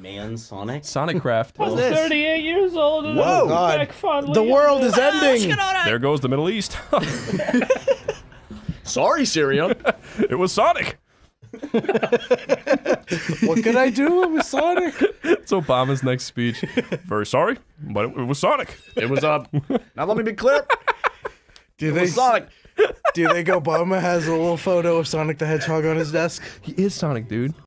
man, Sonic. Sonic Craft. I'm 38 years old and Whoa, I'm God. back fondly. The world is ending. There goes the Middle East. Sorry, Syria. It was Sonic. What could I do with Sonic? It's Obama's next speech. Very sorry, but it was Sonic. It was now let me be clear. Do It they was Sonic. Do you think Obama has a little photo of Sonic the Hedgehog on his desk? He is Sonic, dude.